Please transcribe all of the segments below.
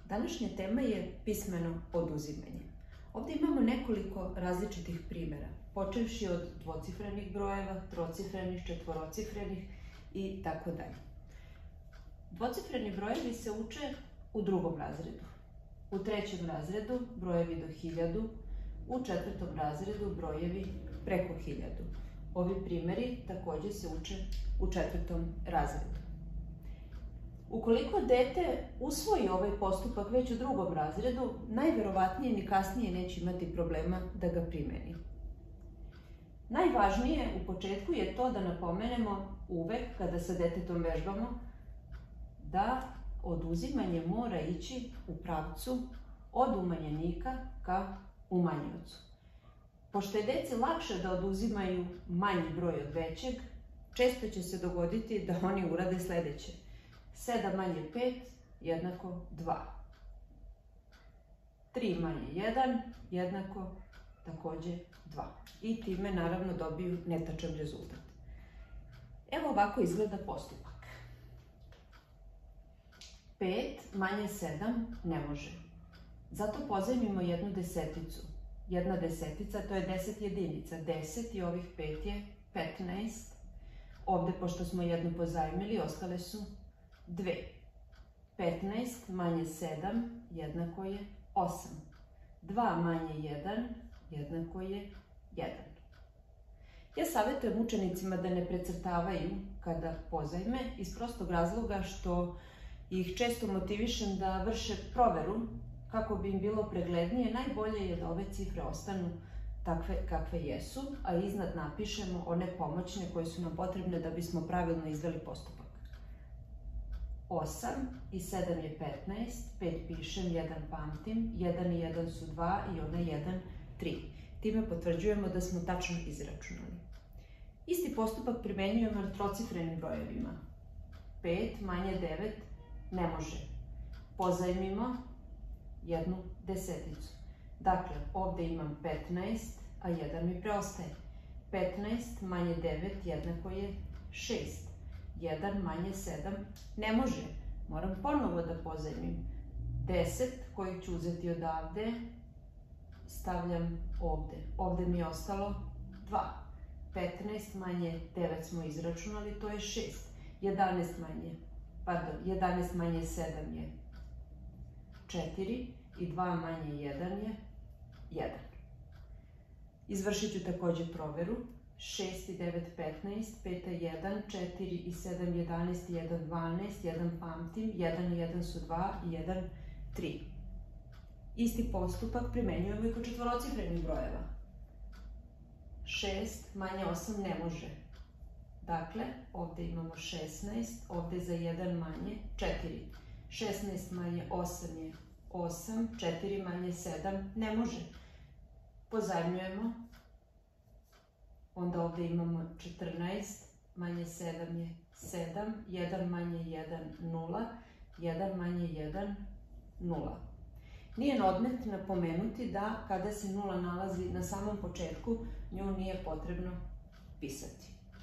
Današnja tema je pismeno oduzimanje. Ovdje imamo nekoliko različitih primjera, počevši od dvocifrenih brojeva, trocifrenih, četvorocifrenih i tako dalje. Dvocifreni brojevi se uče u 2. razredu, u 3. razredu brojevi do 1000, u 4. razredu brojevi preko 1000. Ovi primjeri također se uče u 4. razredu. Ukoliko dete usvoji ovaj postupak već u 2. razredu, najverovatnije ni kasnije neće imati problema da ga primeni. Najvažnije u početku je to da napomenemo uvek kada sa detetom vežbamo da oduzimanje mora ići u pravcu od umanjenika ka umanjiocu. Pošto je deci lakše da oduzimaju manji broj od većeg, često će se dogoditi da oni urade sledeće. 7 manje 5 jednako 2. 3 manje 1 jednako također 2. I time naravno dobiju netačan rezultat. Evo ovako izgleda postupak. 5 manje 7 ne može. Zato pozajmimo jednu deseticu. Jedna desetica, to je 10 jedinica. 10 i ovih 5 je 15. Ovde, pošto smo jednu pozajmili, ostale su 2. 15 manje 7 jednako je 8. 2 manje 1 jednako je 1. Ja savjetujem učenicima da ne precrtavaju kada pozajme iz prostog razloga što ih često motivišem da vrše proveru kako bi im bilo preglednije. Najbolje je da ove cifre ostanu takve kakve jesu, a iznad napišemo one pomoćne koje su nam potrebne da bismo pravilno izveli postupak. 8 i 7 je 15, 5 pišem, 1 pamtim, 1 i 1 su 2 i onaj 1, 3. Time potvrđujemo da smo tačno izračunali. Isti postupak primenjujemo na trocifrenim brojevima. 5 manje 9 ne može. Pozajmimo jednu deseticu. Dakle, ovde imam 15, a 1 mi preostaje. 15 manje 9 jednako je 6. 1 manje 7 ne može. Moram ponovo da pozajmim. 10 koji ću uzeti odavde stavljam ovde. Ovde mi je ostalo 2. 15 manje 9 smo izračunali, to je 6. 11 manje 7 je 4 i 2 manje 1 je 1. Izvršit ću također proveru. 6 i 9, 15, 5 je 1, 4 i 7, 11, 1, 12, 1 pamtim, 1 i 1 su 2 i 1, 3. Isti postupak primenjujemo i kod četvorocifrenih brojeva. 6 manje 8 ne može. Dakle, ovde imamo 16, ovde za 1 manje 4. 16 manje 8 je 8, 4 manje 7 ne može. Pozajmljujemo. Onda ovde imamo 14, manje 7 je 7, 1 manje 1, 0, 1 manje 1, 0. Nije na odmet napomenuti da kada se 0 nalazi na samom početku, nju nije potrebno pisati.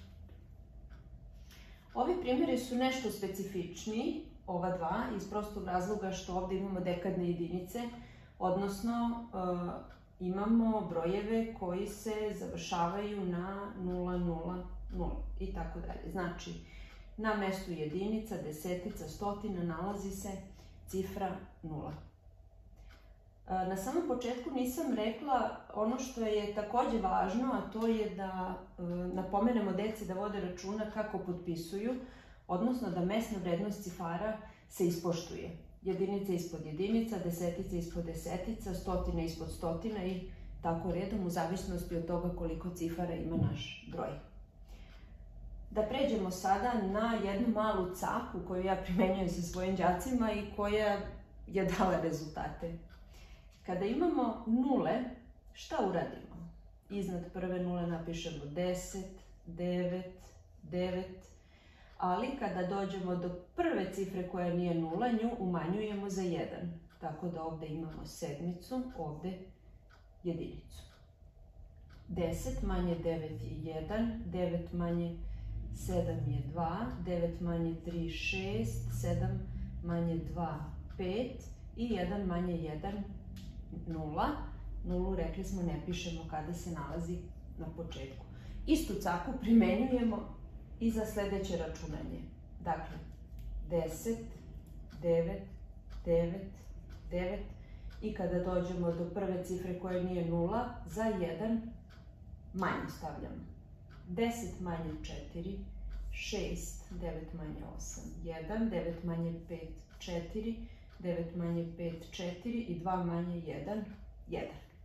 Ovi primjeri su nešto specifičniji, ova dva, iz prostog razloga što ovde imamo dekadne jedinice, odnosno imamo brojeve koji se završavaju na 0, 0, 0 i tako dalje. Znači, na mestu jedinica, desetica, stotina nalazi se cifra 0. Na samom početku nisam rekla ono što je takođe važno, a to je da napomenemo deci da vode računa kako potpisuju, odnosno da mesna vrednost cifara se ispoštuje. Jedinica ispod jedinica, desetica ispod desetica, stotina ispod stotina i tako redom u zavisnosti od toga koliko cifara ima naš broj. Da pređemo sada na jednu malu caku koju ja primenjujem sa svojim đacima i koja je dala rezultate. Kada imamo nule, šta uradimo? Iznad prve nule napišemo 10, 9, 9, ali kada dođemo do prve cifre koja nije nula, nju umanjujemo za 1. Tako da ovde imamo sedmicu, ovde jedinicu. 10 manje 9 je 1, 9 manje 7 je 2, 9 manje 3 6, 7 manje 2 5, i 1 manje 1, 0. Nulu, rekli smo, ne pišemo kada se nalazi na početku. Istu caku primenjujemo i za sledeće računanje. Dakle, 10, 9, 9, 9 i kada dođemo do prve cifre koja nije 0, za 1 manje stavljamo. 10 manje 4, 6, 9 manje 8, 1, 9 manje 5, 4, 9 manje 5, 4 i 2 manje 1, 1.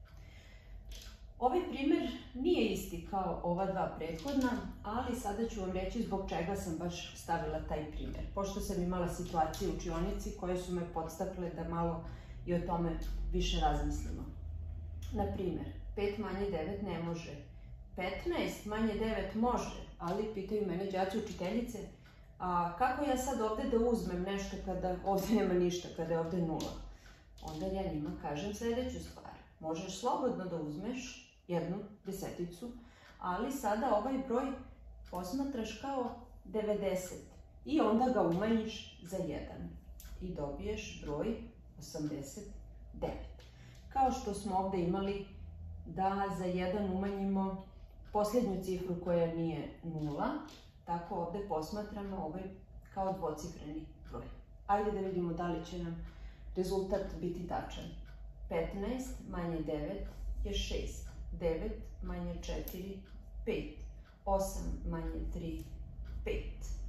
Ovaj primer nije isti kao ova dva prethodna, ali sada ću vam reći zbog čega sam baš stavila taj primer. Pošto sam imala situacije u učionici koje su me podstakle da malo i o tome više razmislimo. Na primer, 5 manje 9 ne može. 15 manje 9 može, ali pitaju mene đaci učiteljice, a kako ja sad ovde da uzmem nešto kada ovde nema ništa, kada je ovde 0? Onda ja njima kažem sledeću stvar. Možeš slobodno da uzmeš jednu deseticu, ali sada ovaj broj posmatraš kao 90 i onda ga umanjiš za 1 i dobiješ broj 89. Kao što smo ovde imali da za 1 umanjimo posljednju cifru koja nije 0, tako ovde posmatramo ovaj kao dvocifreni broj. Ajde da vidimo da li će nam rezultat biti tačan. 15 manje 9 je 6. 9 manje 4, 5. 8 manje 3, 5.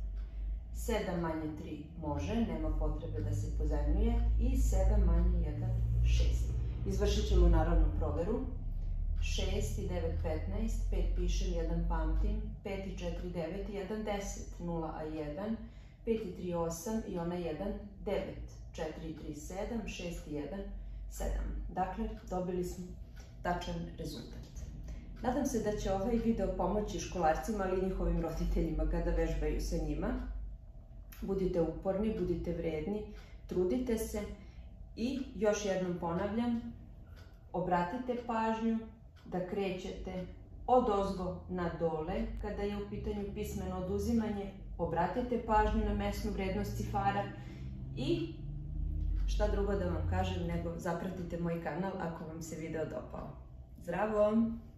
7 manje 3 može, nema potrebe da se pozajmljuje. I 7 manje 1, 6. Izvršit ćemo naravno proveru. 6 i 9, 15. 5 pišem, 1 pamtim. 5 i 4, 9 i 1, 10. 0 a 1. 5 i 3, 8 i ona 1, 9. 4 i 3, 7. 6 i 1, 7. Dakle, dobili smo tačan rezultat. Nadam se da će ovaj video pomoći školarcima, ali i njihovim roditeljima kada vežbaju sa njima. Budite uporni, budite vredni, trudite se i još jednom ponavljam, obratite pažnju da krećete odozgo na dole kada je u pitanju pismeno oduzimanje, obratite pažnju na mesnu vrednost cifara i šta drugo da vam kažem nego zapratite moj kanal ako vam se video dopao. Zdravo!